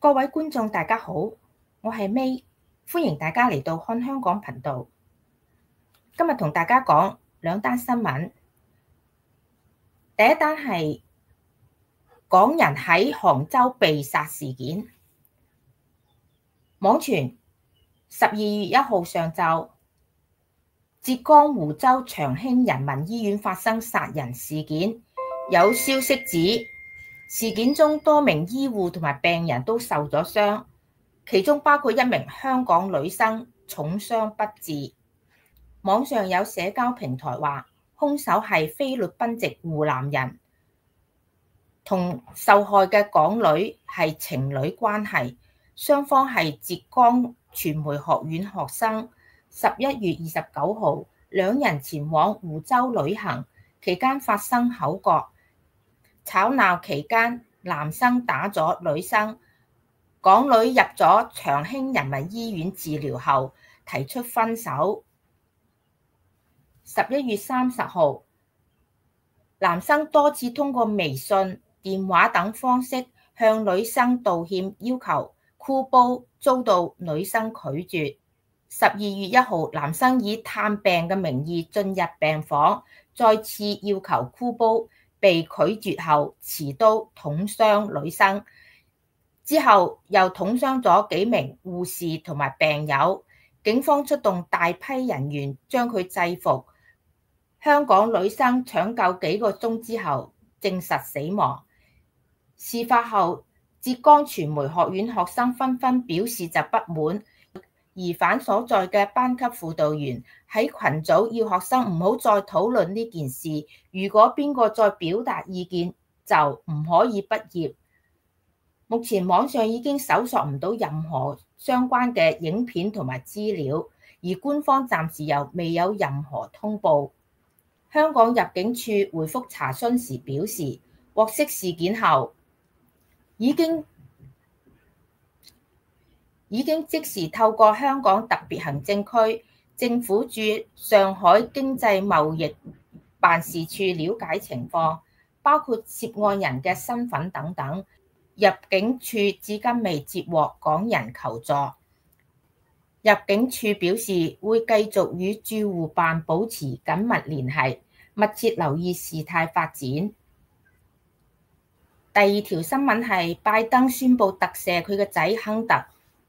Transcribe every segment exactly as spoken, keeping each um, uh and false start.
各位觀眾大家好，我係 May，歡迎大家嚟到看香港頻道。今日同大家講兩單新聞。第一單係港人喺杭州被殺事件。網傳十二月一號上晝，浙江湖州長興人民醫院發生殺人事件，有消息指事件中多名醫護同埋病人都受咗傷，其中包括一名香港女生重傷不治。網上有社交平台話，兇手係菲律賓籍湖南人，同受害嘅港女係情侶關係，雙方係浙江傳媒學院學生。十一月二十九號，兩人前往湖州旅行，期間發生口角，吵鬧期間男生打咗女生，港女入咗長興人民醫院治療後提出分手。十一月三十號，男生多次通過微信、電話等方式向女生道歉，要求箍煲，遭到女生拒絕。十二月一號，男生以探病嘅名義進入病房，再次要求箍煲，被拒絕後持刀捅傷女生，之後又捅傷咗幾名護士同埋病友。警方出動大批人員將佢制服。香港女生搶救幾個鐘之後證實死亡。事發後，浙江傳媒學院學生紛紛表示就不滿，疑犯所在嘅班級輔導員喺群組要學生唔好再討論呢件事，如果邊個再表達意見就唔可以畢業。目前網上已經搜索唔到任何相關嘅影片同埋資料，而官方暫時又未有任何通報。香港入境處回覆查詢時表示，獲悉事件後已經已經即時透過香港特別行政區政府駐上海經濟貿易辦事處了解情況，包括涉案人嘅身份等等。入境處至今未接獲港人求助。入境處表示會繼續與駐滬辦保持緊密聯繫，密切留意事態發展。第二條新聞係拜登宣布特赦佢嘅仔亨特。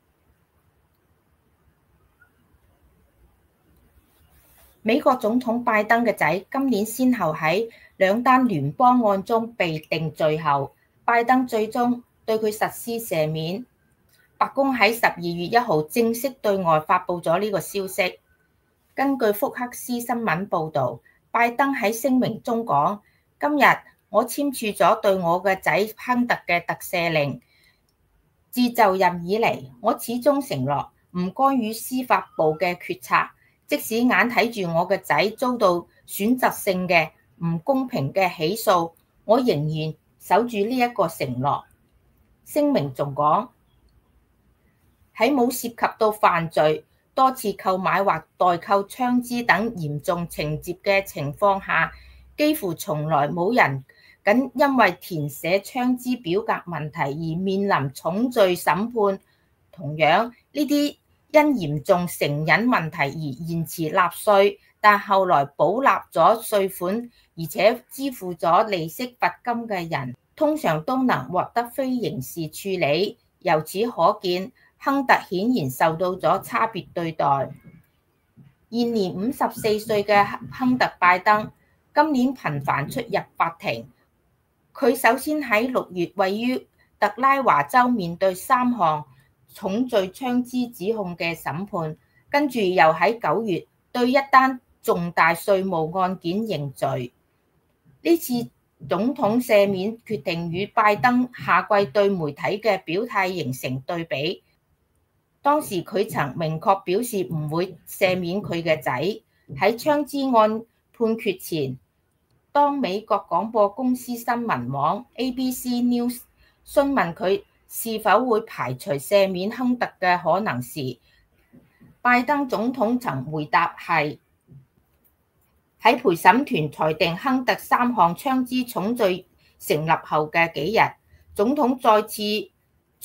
美國總統拜登嘅仔今年先後喺兩單聯邦案中被定罪後，拜登最終對佢實施赦免。白宮喺十二月一號正式對外發布咗呢個消息。根據福克斯新聞報導，拜登喺聲明中講：今日我簽署咗對我嘅仔亨特嘅特赦令。自就任以嚟，我始終承諾唔干預司法部嘅決策，即使眼睇住我嘅仔遭到選擇性嘅唔公平嘅起訴，我仍然守住呢一個承諾。聲明仲講，喺冇涉及到犯罪、多次購買或代購槍支等嚴重情節嘅情況下，幾乎從來冇人僅因為填寫槍支表格問題而面臨重罪審判。同樣，呢啲因嚴重成癮問題而延遲納稅，但後來補納咗稅款而且支付咗利息罰金嘅人，通常都能獲得非刑事處理。由此可見，亨特顯然受到咗差別對待。現年五十四歲嘅亨特拜登今年頻繁出入法庭。佢首先喺六月位於特拉華州面對三項重罪槍支指控嘅審判，跟住又喺九月對一單重大稅務案件認罪。呢次總統赦免決定與拜登下季對媒體嘅表態形成對比。當時佢曾明確表示唔會赦免佢嘅仔。喺槍支案判決前，當美國廣播公司新聞網 A B C News 詢問佢是否會排除赦免亨特嘅可能時，拜登總統曾回答係。喺陪審團裁定亨特三項槍支重罪成立後嘅幾日，總統再次重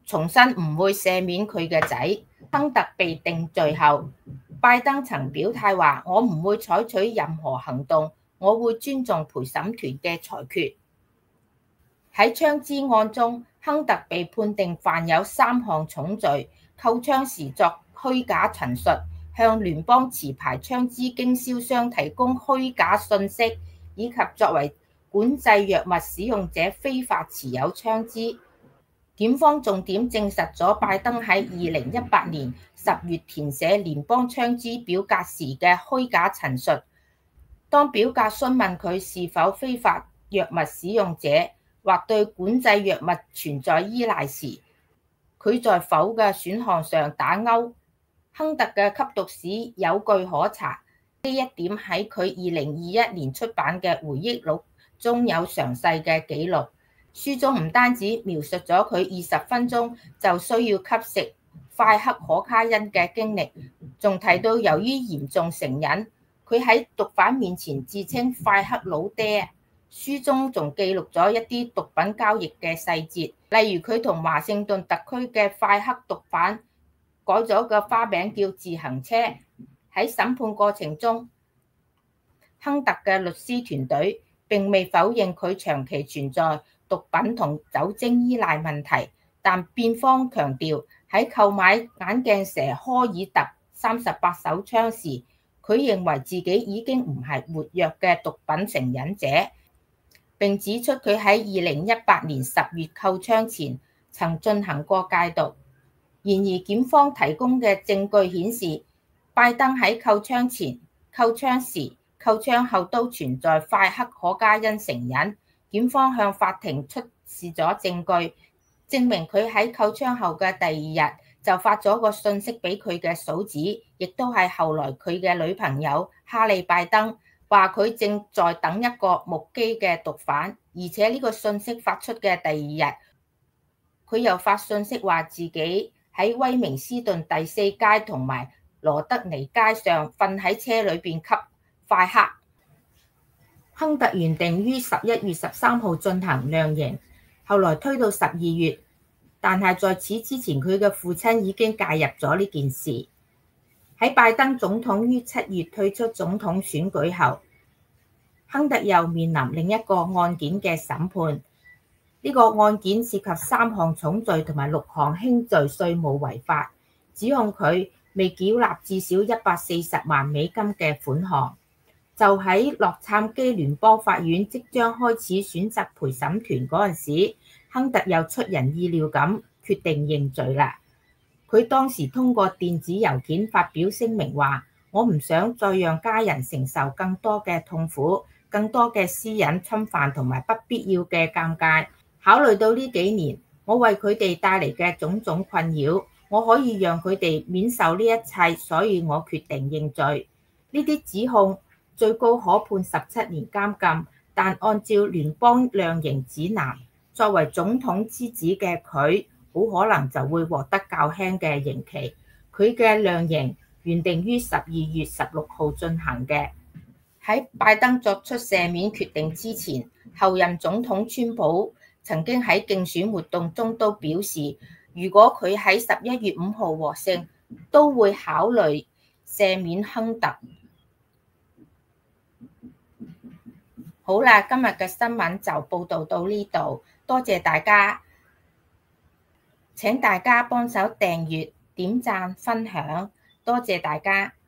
重申唔會赦免佢嘅仔。亨特被定罪後，拜登曾表態話：我唔會採取任何行動，我會尊重陪審團嘅裁決。喺槍支案中，亨特被判定犯有三項重罪：購槍時作虛假陳述、向聯邦持牌槍支經銷商提供虛假信息，以及作為管制藥物使用者非法持有槍支。檢方重點證實咗拜登喺二零一八年十月填寫聯邦槍支表格時嘅虛假陳述。當表格詢問佢是否非法藥物使用者或對管制藥物存在依賴時，佢在否嘅選項上打勾。亨特嘅吸毒史有據可查，呢一點喺佢二零二一年出版嘅回憶錄中有詳細嘅記錄。書中唔單止描述咗佢二十分鐘就需要吸食快克可卡因嘅經歷，仲提到由於嚴重成癮，佢喺毒販面前自稱快克老爹。書中仲記錄咗一啲毒品交易嘅細節，例如佢同華盛頓特區嘅快克毒販改咗個花名叫自行車。喺審判過程中，亨特嘅律師團隊並未否認佢長期存在毒品同酒精依賴問題，但辯方強調喺購買眼鏡蛇科爾特三十八手槍時，佢認為自己已經唔係活躍嘅毒品成癮者，並指出佢喺二零一八年十月購槍前曾進行過戒毒。然而檢方提供嘅證據顯示，拜登喺購槍前、購槍時、購槍後都存在快克可卡因成癮。檢方向法庭出示咗證據，證明佢喺購槍後嘅第二日就發咗個訊息俾佢嘅嫂子，亦都係後來佢嘅女朋友哈利拜登，話佢正在等一個目擊嘅毒販，而且呢個訊息發出嘅第二日，佢又發訊息話自己喺威明斯頓第四街同埋羅德尼街上瞓喺車裏邊吸快克。亨特原定於十一月十三號進行量刑，後來推到十二月，但係在此之前，佢嘅父親已經介入咗呢件事。喺拜登總統於七月退出總統選舉後，亨特又面臨另一個案件嘅審判。呢個案件涉及三項重罪同埋六項輕罪稅務違法，指控佢未繳納至少一百四十萬美金嘅款項。就喺洛杉磯聯邦法院即將開始選擇陪審團嗰陣時，亨特又出人意料咁決定認罪啦。佢當時通過電子郵件發表聲明話：我唔想再讓家人承受更多嘅痛苦、更多嘅私隱侵犯同埋不必要嘅尷尬。考慮到呢幾年我為佢哋帶嚟嘅種種困擾，我可以讓佢哋免受呢一切，所以我決定認罪。呢啲指控最高可判十七年監禁，但按照聯邦量刑指南，作為總統之子嘅佢，好可能就會獲得較輕嘅刑期。佢嘅量刑原定於十二月十六號進行嘅。喺拜登作出赦免決定之前，後任總統川普曾經喺競選活動中都表示，如果佢喺十一月五號獲勝，都會考慮赦免亨特。好啦，今日嘅新聞就報道到呢度，多謝大家，請大家幫手訂閱、點讚、分享，多謝大家。